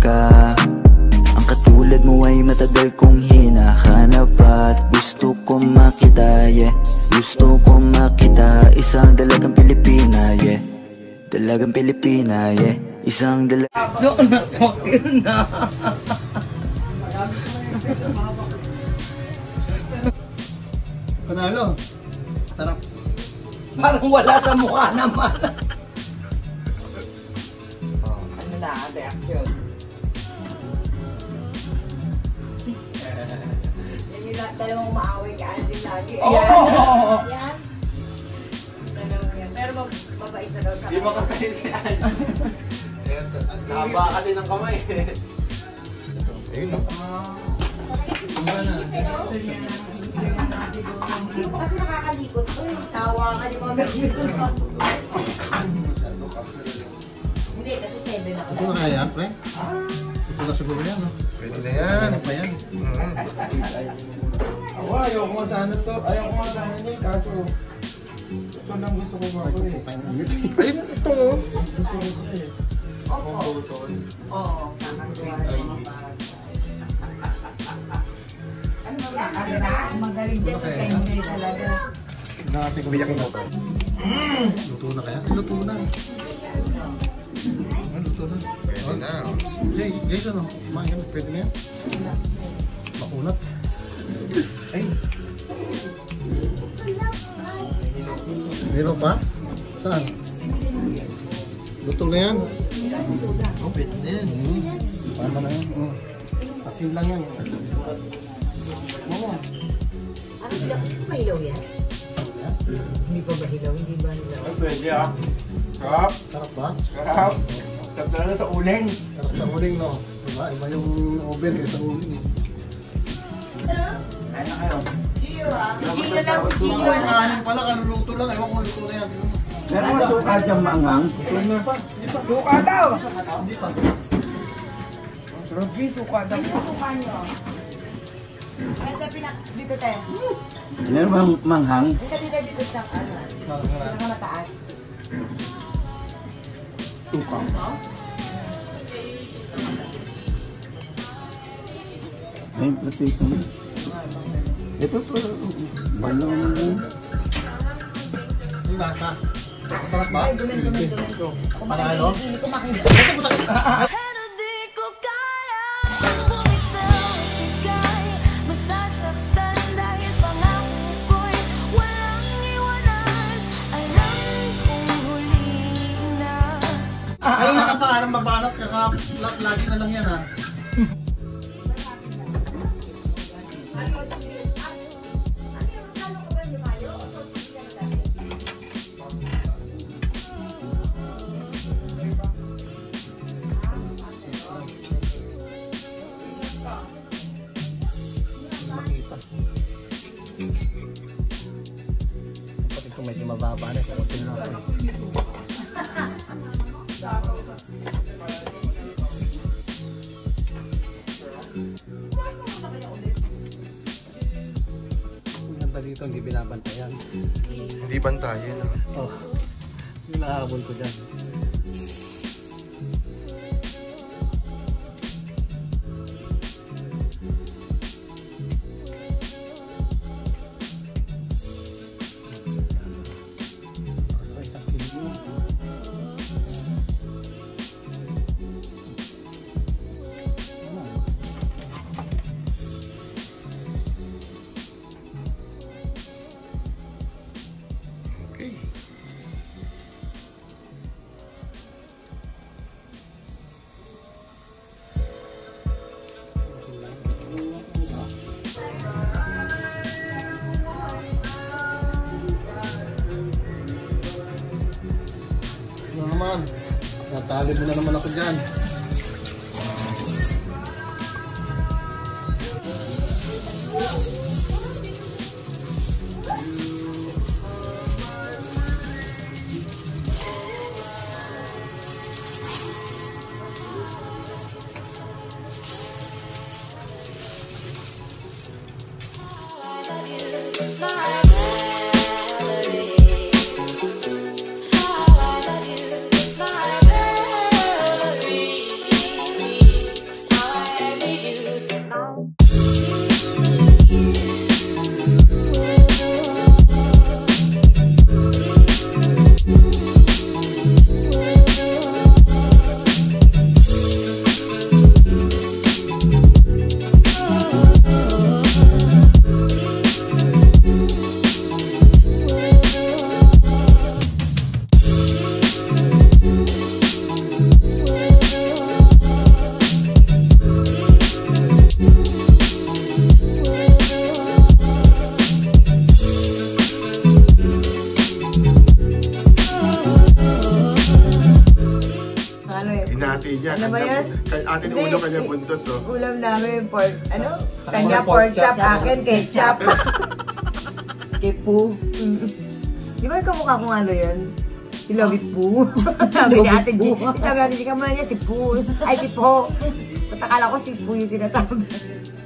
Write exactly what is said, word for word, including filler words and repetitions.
ka. Ang katulad mo ay matagal kong hinahanap at gusto ko makita, yeah. Gusto ko makita isang dalagang Pilipina, yeah. Dalagang Pilipina, yeah. Isang dalagang... So, nasakit na. Panalo. Sarap. Parang wala sa mukha naman. Oh, ano na, reaction? Yung lahat dalawang maaway ka, andun lagi. Oo! Oh! Yan. Dalawang yan. Pero mabait na daw sa Di ba kakain si Angie? Haba kasi ng kamay. Ayun na. Hindi ko kasi nakakalikot ko. Tawa ka ni Mama. Hindi, kasi seven ako. Ito na kaya yan, pre? Ito na siguro yan, no? Pwede na yan. Ano pa yan? Ako, ayaw ko sana to. Ayaw ko sana niya, kaso ito lang gusto ko ba ako eh. Ayun, ito mo. Gusto ko eh. Opo. Oo, kakagawin. Magaling dyan sa enjoy talaga. Nakati ko biyakin mo. Luto na kaya? Luto na. Luto na. Pwede na. Jay, Jason, kumain ka na. Pwede na yan. Makunat. Ay. Meron pa? Saan? Luto na yan. Oh, pwede na yan. Tama na yan. Asin lang yan. Oo. Ano sila? Mahilaw yan? Hindi pa ba hilaw? Hindi ba hilaw? Ay, pwede ah. Sarap. Sarap ba? Sarap. Sarap talaga sa uling. Sarap sa uling, no? Diba? Iba yung over yung sa uling eh. Kaya na kayo. Gio ah. Gio na lang. Ito lang kanin pala, kaluluto lang. Ewan ko luto na yan. Meron mo suka dyan maangang? Hindi pa. Suka daw! Hindi pa. Sarap G, suka daw. Ano suka nyo? Ay, sa pinak... Dito tayo. Meron bang manghang? Dito dito dito sa ano. Pinakamataas. Suka. Ay, platito mo. Ito po. Balaw mo lang. Yung lasa. Masarap ba? Ay, dumen, dumen, dumen. Panalo? Hindi ko makita. Pero di ko kaya bumitaw at ika'y masasaktan dahil pangako ko'y walang iwanan. Alam kong huli na. Ay, nakapaalam babanat. Kaka-lagi na lang yan, ha? Kapatid ko medyo mababa na. Kapatid na ako. Yung dito hindi binabantayan. Hindi bantayan ah. Oh, yung nakahabol ko dyan. Naman, natali mo na naman ako dyan. How I love you, my melody. niya. Ano ba Kanya, yan? kay atin Hindi. ulo, kanya buntot, oh. Ulam namin, pork, ano? Sa Kanya pork pork chop, chop. akin ketchup. Kipu. Di ba yung kamukha kong ano yun? Si Lovey Poo. Sabi ni Ate G. Sabi ni Ate G, kamula niya si Poo. Ay, si Po. Patakala ko si Poo yung sinasabi.